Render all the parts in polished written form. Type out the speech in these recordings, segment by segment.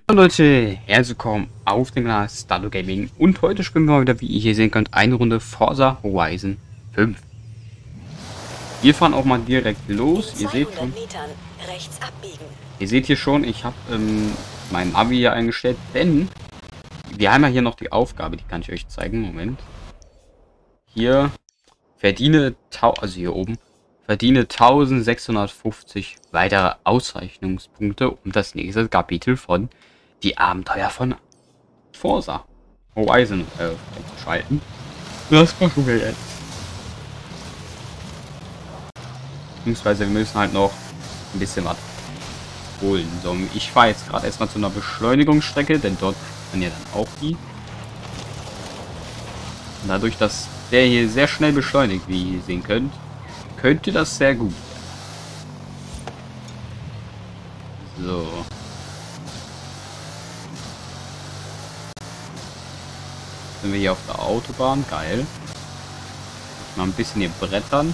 Hallo Leute, herzlich willkommen auf dem Kanal Starlo Gaming und heute spielen wir mal wieder, wie ihr hier sehen könnt, eine Runde Forza Horizon 5. Wir fahren auch mal direkt los. Ihr seht schon, hier schon, ich habe mein Navi hier eingestellt, denn wir haben ja hier noch die Aufgabe, die kann ich euch zeigen. Moment. Hier verdiene, also hier oben, verdiene 1650 weitere Auszeichnungspunkte, um das nächste Kapitel von Die Abenteuer von Forza Horizon schalten. Das machen wir jetzt. Beziehungsweise wir müssen halt noch ein bisschen was holen. So, ich fahre jetzt gerade erstmal zu einer Beschleunigungsstrecke, denn dort kann ja dann auch die. Und dadurch, dass der hier sehr schnell beschleunigt, wie ihr sehen könnt, könnte das sehr gut werden. So. Sind wir hier auf der Autobahn, geil. Mal ein bisschen hier brettern.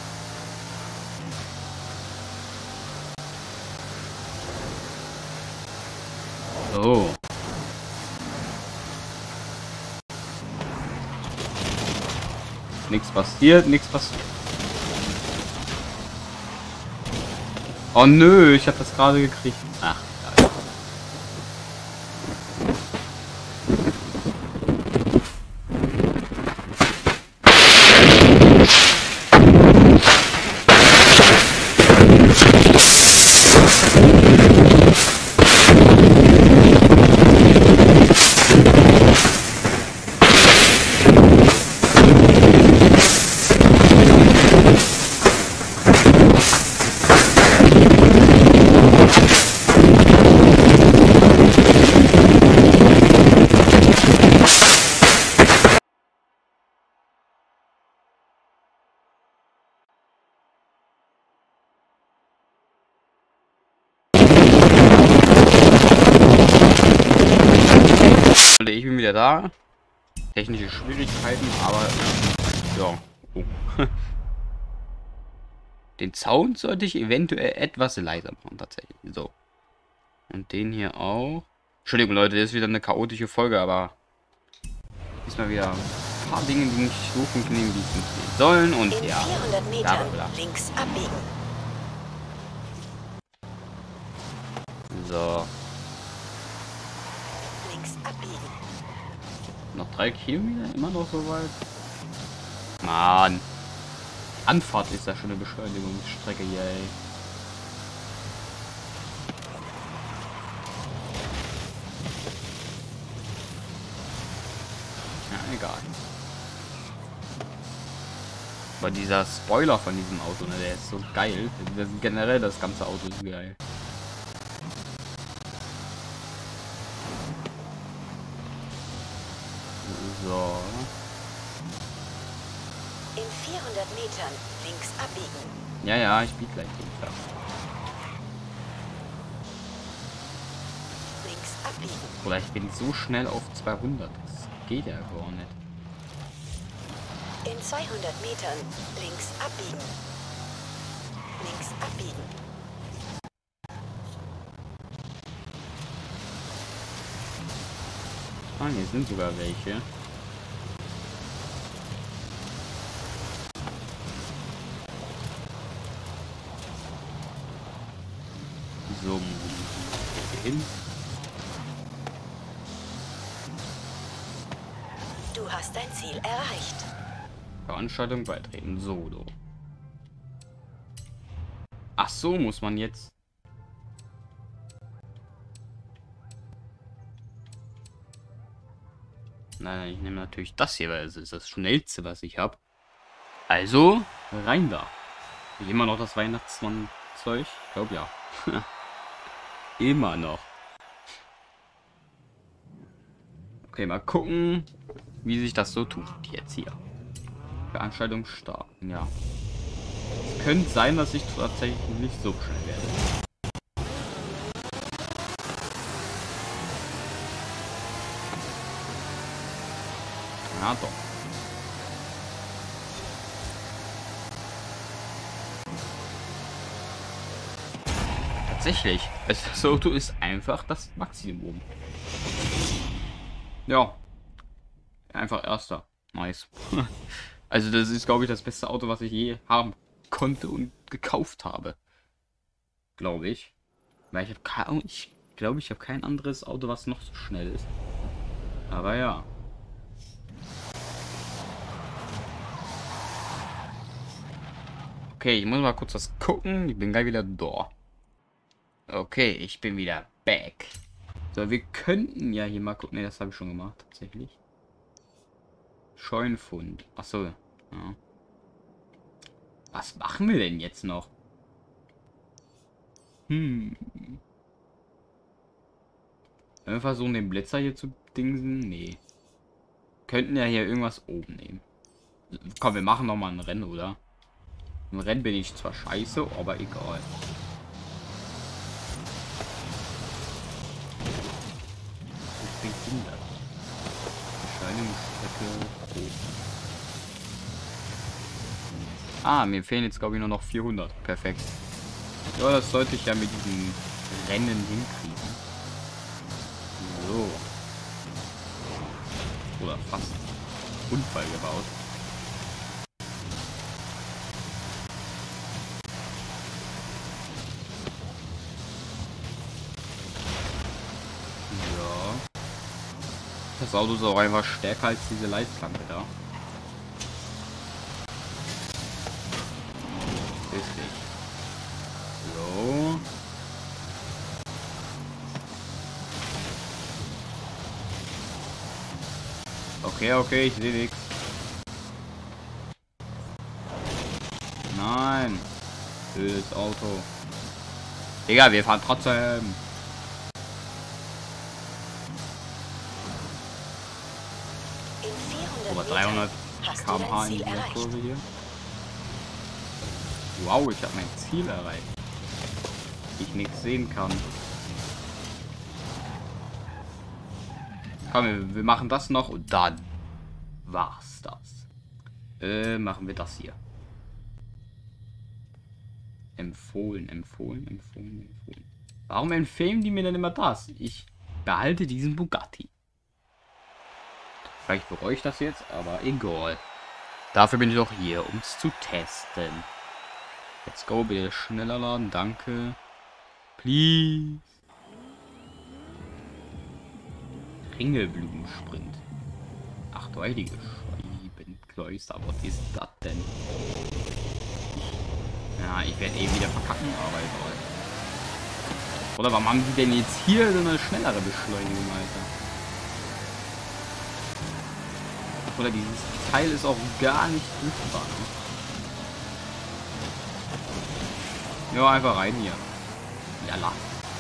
So. Nichts passiert, nichts passiert. Oh nö, ich habe das gerade gekriegt. Ach, geil. Ich bin wieder da. Technische Schwierigkeiten, aber ja. Oh. Den Sound sollte ich eventuell etwas leiser machen, tatsächlich. So. Und den hier auch. Entschuldigung, Leute, das ist wieder eine chaotische Folge, aber diesmal wieder ein paar Dinge, die nicht so funktionieren, wie sie funktionieren sollen. Und in ja. 400 Metern links abbiegen. So. Links abbiegen. Noch 3 Kilometer, immer noch so weit. Mann. Anfahrt ist ja schon eine Beschleunigungsstrecke hier, ey. Ja, egal. Aber dieser Spoiler von diesem Auto, ne, der ist so geil. Generell das ganze Auto ist geil. So. In 400 Metern links abbiegen. Ja, ja, ich biege gleich links ab. Links abbiegen. Oder ich bin so schnell auf 200. Das geht ja gar nicht. In 200 Metern links abbiegen. Links abbiegen. Ah, hier sind sogar welche. So, hier hin. Du hast dein Ziel erreicht. Veranstaltung beitreten. Solo. Ach so, muss man jetzt. Nein, ich nehme natürlich das hier, weil es ist das schnellste, was ich habe. Also, rein da. Immer noch das Weihnachtsmann-Zeug? Ich glaube ja. Immer noch. Okay, mal gucken, wie sich das so tut jetzt hier. Veranstaltung starten, ja. Es könnte sein, dass ich tatsächlich nicht so schnell werde. Ja, doch. Tatsächlich. Also das Auto ist einfach das Maximum. Ja. Einfach erster. Nice. Also das ist, glaube ich, das beste Auto, was ich je haben konnte und gekauft habe. Glaube ich. Weil ich glaube, ich habe kein anderes Auto, was noch so schnell ist. Aber ja. Okay, ich muss mal kurz was gucken. Ich bin gleich wieder da. Okay, ich bin wieder back. So, wir könnten ja hier mal gucken. Ne, das habe ich schon gemacht, tatsächlich. Scheunenfund. Achso. Ja. Was machen wir denn jetzt noch? Wenn wir versuchen, den Blitzer hier zu dingsen? Nee. Könnten ja hier irgendwas oben nehmen. Komm, wir machen noch mal ein Rennen, oder? Im Rennen bin ich zwar scheiße, aber egal. Ich bin Kinder. Beschleunigungsstrecke hoch. Ah, mir fehlen jetzt, glaube ich, nur noch 400. Perfekt. Ja, das sollte ich ja mit diesem Rennen hinkriegen. So. Oder fast. Unfall gebaut. Ja. Das Auto ist auch einfach stärker als diese Leitplanke da. Richtig. So. Okay, okay, ich sehe nichts. Nein. Blödes Auto. Digga, wir fahren trotzdem. Über 300 km/h in dieser Kurve hier. Wow, ich habe mein Ziel erreicht. Ich nichts sehen kann. Komm, wir machen das noch und dann war's das. Machen wir das hier. Empfohlen, empfohlen, empfohlen, empfohlen. Warum empfehlen die mir denn immer das? Ich behalte diesen Bugatti. Vielleicht bereue ich das jetzt, aber egal. Dafür bin ich doch hier, um es zu testen. Let's go, bitte schneller laden, danke. Please. Ringelblumensprint. Ach du heilige Scheibenkläuster, was ist das denn? Ja, ich werde eh wieder verkacken, aber egal. Oder warum haben die denn jetzt hier so eine schnellere Beschleunigung, Alter? Oder dieses Teil ist auch gar nicht driftbar. Ne? Ja, einfach rein hier. Jalla.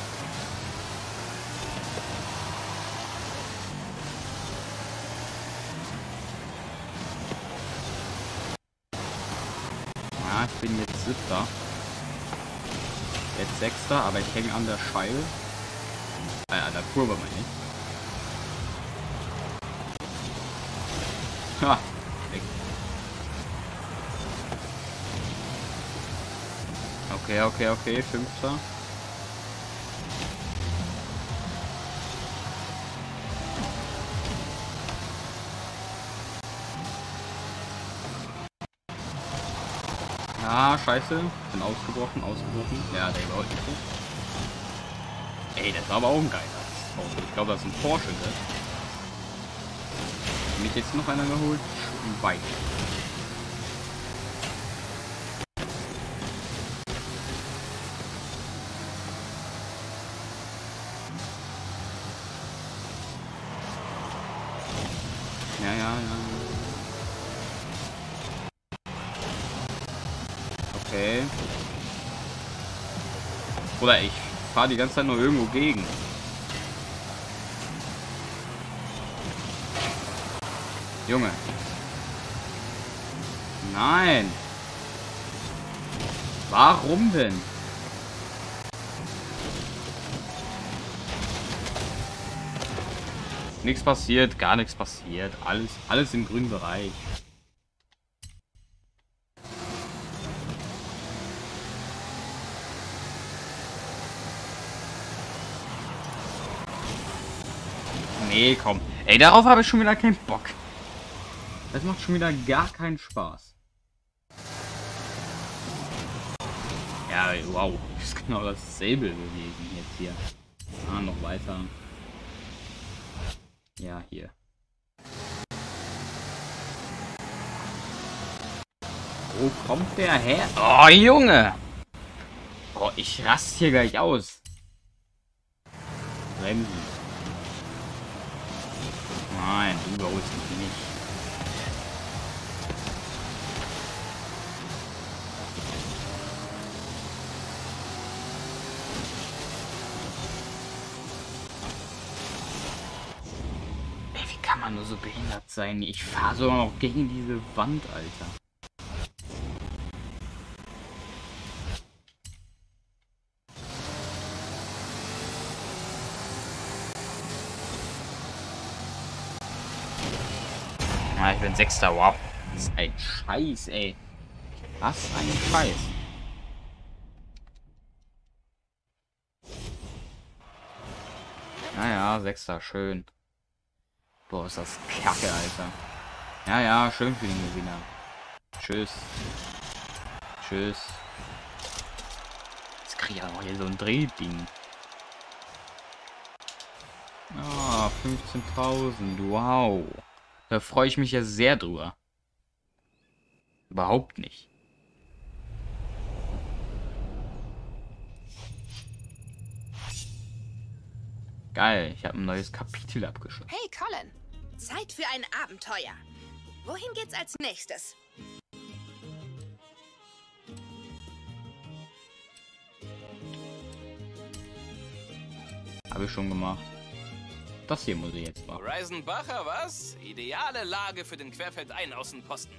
Ja, ich bin jetzt Siebter. Jetzt Sechster, aber ich hänge an der Scheibe. An der Kurve meine ich. Ha, weg. Okay, okay, okay, Fünfter. Ja, scheiße. Bin ausgebrochen, ausgebrochen. Ja, der überholt mich nicht. Ey, das war aber auch ein geiler Auto. Ich glaube, das ist ein Porsche, ne? Mich jetzt noch einer geholt. Weit. Ja, ja, ja. Okay. Oder ich fahre die ganze Zeit nur irgendwo gegen. Junge. Nein. Warum denn? Nichts passiert, gar nichts passiert. Alles im grünen Bereich. Nee, komm. Ey, darauf habe ich schon wieder keinen Bock. Das macht schon wieder gar keinen Spaß. Ja, wow. Das ist genau dasselbe gewesen jetzt hier. Ah, noch weiter. Ja, hier. Wo kommt der her? Oh, Junge! Oh, ich raste hier gleich aus. Bremsen. Nein, du überholst mich nicht. Ey, wie kann man nur so behindert sein? Ich fahre sogar noch gegen diese Wand, Alter. Ah, ich bin Sechster, wow. Das ist ein Scheiß, ey. Was ein Scheiß. Naja, Sechster, schön. Boah, ist das kacke, Alter. Ja, ja, schön für den Gewinner. Tschüss. Tschüss. Jetzt krieg ich auch hier so ein Drehding. Ah, 15.000, wow. Da freue ich mich ja sehr drüber. Überhaupt nicht. Geil, ich habe ein neues Kapitel abgeschlossen. Hey Colin, Zeit für ein Abenteuer. Wohin geht's als nächstes? Habe ich schon gemacht. Das hier muss ich jetzt machen. Horizon Baja, was? Ideale Lage für den Querfeldein-Außenposten.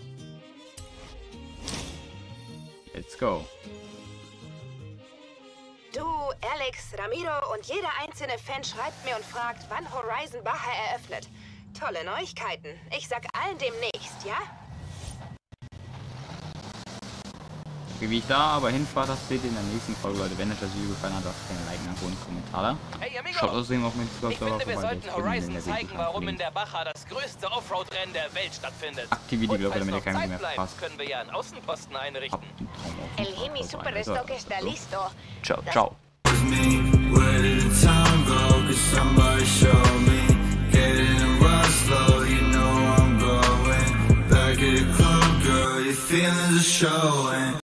Let's go. Du, Alex, Ramiro und jeder einzelne Fan schreibt mir und fragt, wann Horizon Baja eröffnet. Tolle Neuigkeiten. Ich sag allen demnächst, ja? Wie ich da aber hinfahre, das seht ihr in der nächsten Folge, Leute. Wenn euch das Video gefallen hat, lasst gerne ein Like, ein Abo und einen Kommentar da. Hey, Amigo. Schaut außerdem auf meinen Ich finde, Discord-Server wir vorbei. sollten Horizon zeigen, warum in der Baja das größte Offroad-Rennen der Welt stattfindet. Aktiviert die Und Glocke, falls damit ihr noch kein Video Zeit mehr bleibt, verpasst. können wir ja einen Außenposten einrichten. Habt einen Traum auf El jeden Hemi Fall. Super Also, Stock está listo. ciao, ciao. Where did the time go? Could somebody show me? Getting a run slow, you know I'm going. Back at the club, girl, your feelings are showing.